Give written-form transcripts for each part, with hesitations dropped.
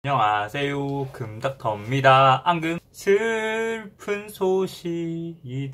안녕하세요, 금닥터입니다. 앙금 슬픈 소식이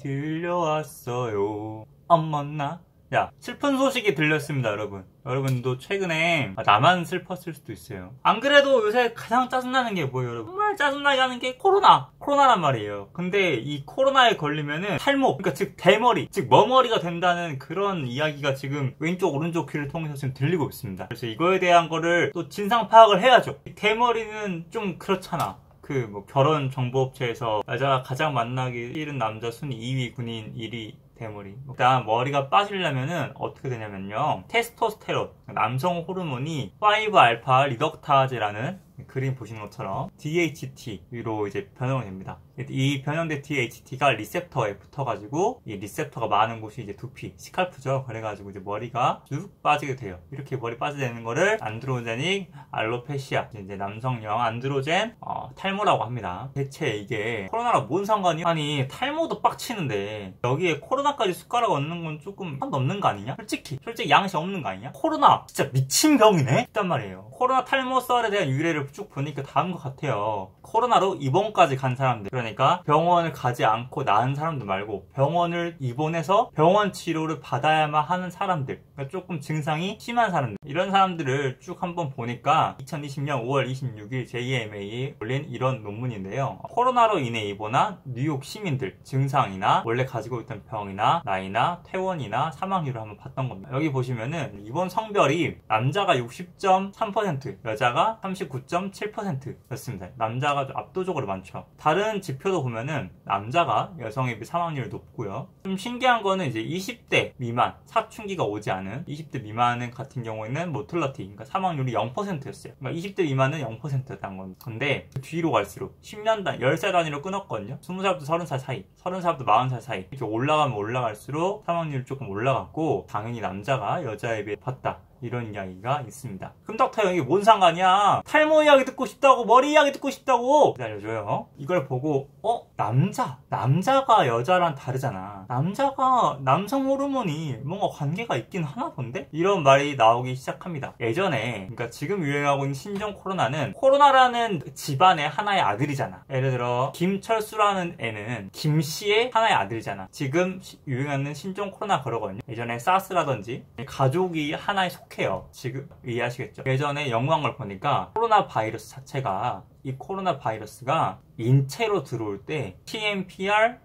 들려왔어요. 어머나. 야, 슬픈 소식이 들렸습니다, 여러분. 여러분도 최근에 나만 슬펐을 수도 있어요. 안 그래도 요새 가장 짜증나는 게 뭐예요, 여러분? 정말 짜증나게 하는 게 코로나란 말이에요. 근데 이 코로나에 걸리면은 탈모, 그러니까 즉 대머리, 즉 머머리가 된다는 그런 이야기가 지금 왼쪽 오른쪽 귀를 통해서 지금 들리고 있습니다. 그래서 이거에 대한 거를 또 진상 파악을 해야죠. 대머리는 좀 그렇잖아. 결혼 정보업체에서 여자가 가장 만나기 싫은 남자 순위 2위, 군인 1위 대머리. 일단 머리가 빠지려면은 어떻게 되냐면요, 테스토스테론, 남성 호르몬이 5알파 리덕타제라는 그림 보시는 것처럼 DHT로 이제 변형이 됩니다. 이 변형된 DHT가 리셉터에 붙어가지고 이 리셉터가 많은 곳이 이제 두피, 스칼프죠. 그래가지고 이제 머리가 쭉 빠지게 돼요. 이렇게 머리 빠지게 되는 거를 안드로제닉 알로페시아, 이제 남성형 안드로젠 탈모라고 합니다. 대체 이게 코로나랑 뭔 상관이야? 아니, 탈모도 빡치는데 여기에 코로나까지 숟가락 얹는 건 조금 선 넘는 거 아니냐? 솔직히 양심 없는 거 아니냐? 코로나 진짜 미친 병이네? 있단 말이에요. 코로나 탈모 썰에 대한 유래를 쭉 보니까 다음 것 같아요. 코로나로 입원까지 간 사람들, 그러니까 병원을 가지 않고 나은 사람들 말고 병원을 입원해서 병원 치료를 받아야만 하는 사람들, 그러니까 조금 증상이 심한 사람들, 이런 사람들을 쭉 한번 보니까 2020년 5월 26일 JMA에 올린 이런 논문인데요. 코로나로 인해 입원한 뉴욕 시민들 증상이나 원래 가지고 있던 병이나 나이나 퇴원이나 사망률을 한번 봤던 겁니다. 여기 보시면은 입원 성별이 남자가 60.3%, 여자가 39.7%였습니다. 남자가 압도적으로 많죠. 다른 지표도 보면은 남자가 여성에 비해 사망률이 높고요. 좀 신기한 거는 이제 20대 미만, 사춘기가 오지 않은 20대 미만 같은 경우에는 모틀러티, 그러니까 사망률이 0%였어요. 그러니까 20대 미만은 0%였다는 건데, 근데 뒤로 갈수록 10년 단, 10살 단위로 끊었거든요. 20살부터 30살 사이, 30살부터 40살 사이, 이렇게 올라가면 올라갈수록 사망률이 조금 올라갔고, 당연히 남자가 여자에 비해 봤다, 이런 이야기가 있습니다. 금닥터 형이 뭔 상관이야? 탈모 이야기 듣고 싶다고, 머리 이야기 듣고 싶다고! 기다려줘요. 이걸 보고 남자가 여자랑 다르잖아. 남자가 남성 호르몬이 뭔가 관계가 있긴 하나 본데? 이런 말이 나오기 시작합니다. 예전에, 그러니까 지금 유행하고 있는 신종 코로나는 코로나라는 집안의 하나의 아들이잖아. 예를 들어 김철수라는 애는 김씨의 하나의 아들이잖아. 지금 유행하는 신종 코로나 그러거든요. 예전에 사스라든지 가족이 하나에 속해요. 지금 이해하시겠죠? 예전에 영광을 보니까 코로나 바이러스 자체가, 이 코로나 바이러스가 인체로 들어올 때 TMPR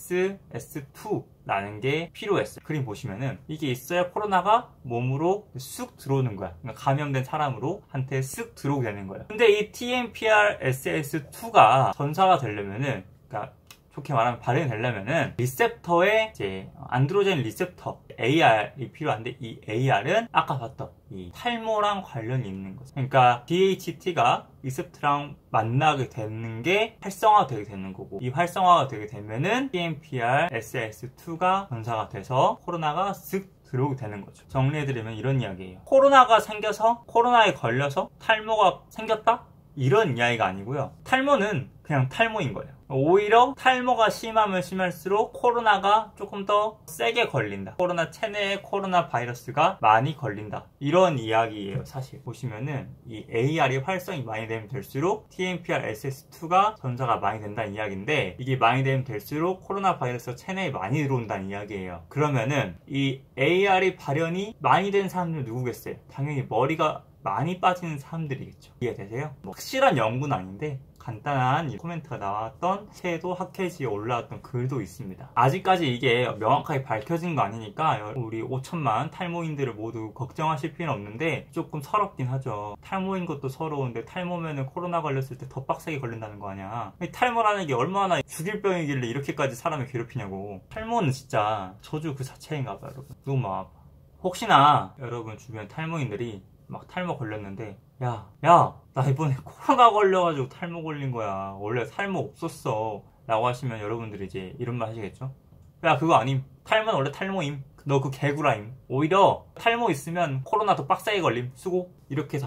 SS2라는 게 필요했어요. 그림 보시면은 이게 있어야 코로나가 몸으로 쑥 들어오는 거야. 그러니까 감염된 사람으로 한테 쓱 들어오게 되는 거예요. 근데 이 TMPR SS2가 전사가 되려면은, 그러니까 좋게 말하면 발현이 되려면은 리셉터에 이제 안드로젠 리셉터 AR이 필요한데, 이 AR은 아까 봤던 이 탈모랑 관련이 있는 거죠. 그러니까 DHT가 리셉터랑 만나게 되는 게 활성화되게 되는 거고, 이 활성화가 되게 되면은 TMPR SS2가 전사가 돼서 코로나가 쓱 들어오게 되는 거죠. 정리해드리면 이런 이야기예요. 코로나가 생겨서, 코로나에 걸려서 탈모가 생겼다? 이런 이야기가 아니고요. 탈모는 그냥 탈모인 거예요. 오히려 탈모가 심하면 심할수록 코로나가 조금 더 세게 걸린다. 코로나 체내에 코로나 바이러스가 많이 걸린다. 이런 이야기예요. 사실 보시면은 이 AR이 활성이 많이 되면 될수록 TMPR SS2가 전사가 많이 된다는 이야기인데, 이게 많이 되면 될수록 코로나 바이러스가 체내에 많이 들어온다는 이야기예요. 그러면은 이 AR이 발현이 많이 된 사람들은 누구겠어요? 당연히 머리가 많이 빠지는 사람들이겠죠. 이해되세요? 확실한 연구는 아닌데 간단한 코멘트가 나왔던 채도 핫캐지에 올라왔던 글도 있습니다. 아직까지 이게 명확하게 밝혀진 거 아니니까 우리 5천만 탈모인들을 모두 걱정하실 필요는 없는데, 조금 서럽긴 하죠. 탈모인 것도 서러운데 탈모면은 코로나 걸렸을 때 더 빡세게 걸린다는 거 아니야. 탈모라는 게 얼마나 죽일 병이길래 이렇게까지 사람을 괴롭히냐고. 탈모는 진짜 저주 그 자체인가 봐요, 여러분. 너무 마음 아파. 혹시나 여러분 주변 탈모인들이 막 탈모 걸렸는데, 야, 나 이번에 코로나 걸려가지고 탈모 걸린 거야. 원래 탈모 없었어. 라고 하시면 여러분들이 이제 이런 말 하시겠죠? 야, 그거 아님. 탈모는 원래 탈모임. 너 그 개구라임. 오히려 탈모 있으면 코로나 더 빡세게 걸림. 수고. 이렇게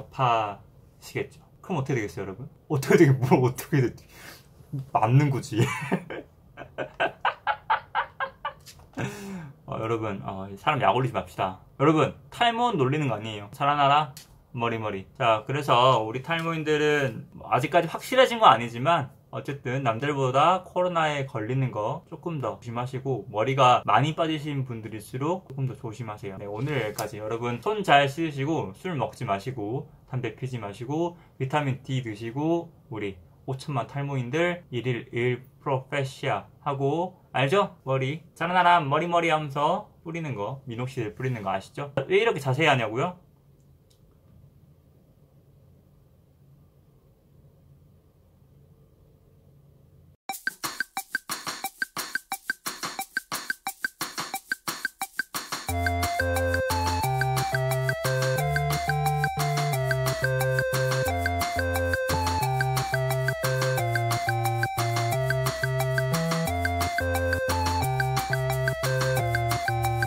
답하시겠죠. 그럼 어떻게 되겠어요, 여러분? 어떻게 돼? 맞는 거지. 여러분, 사람 약 올리지 맙시다. 여러분, 탈모 놀리는 거 아니에요. 살아나라. 머리머리. 자, 그래서 우리 탈모인들은 아직까지 확실해진 건 아니지만 어쨌든 남들보다 코로나에 걸리는 거 조금 더 조심하시고, 머리가 많이 빠지신 분들일수록 조금 더 조심하세요. 네, 오늘 여기까지. 여러분 손 잘 씻으시고 술 먹지 마시고 담배 피지 마시고 비타민 D 드시고 우리 5천만 탈모인들 1일 1 프로페시아 하고, 알죠? 머리 자라나라 머리머리 하면서 뿌리는 거, 미녹시딜 뿌리는 거 아시죠? 왜 이렇게 자세히 하냐고요?